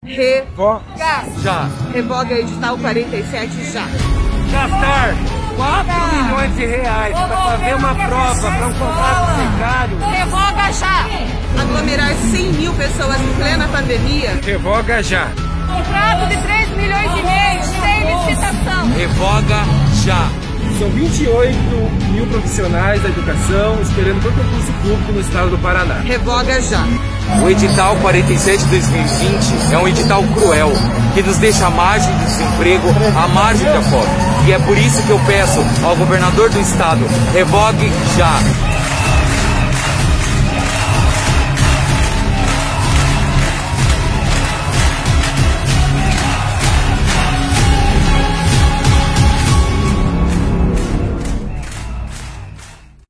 Revoga já. Revoga edital 47 já. Gastar 4 milhões de reais para fazer uma prova para um contrato precário. Revoga já. Aglomerar 100 mil pessoas em plena pandemia. Revoga já. Contrato de 3 milhões e meio, sem licitação. Revoga já. São 28 mil profissionais da educação esperando por concurso público no estado do Paraná. Revoga já. O edital 47/2020 é um edital cruel, que nos deixa à margem do desemprego, à margem da fome. E é por isso que eu peço ao governador do estado, revogue já.